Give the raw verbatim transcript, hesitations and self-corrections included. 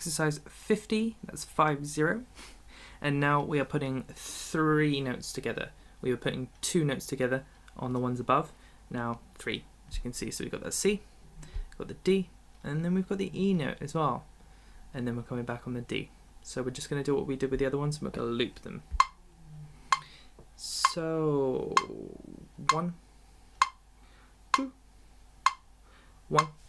exercise fifty, that's five zero. And now we are putting three notes together. We were putting two notes together on the ones above, now three, as you can see. So we've got the C, got the D, and then we've got the E note as well. And then we're coming back on the D. So we're just going to do what we did with the other ones, and we're going to loop them. So, one, two, one,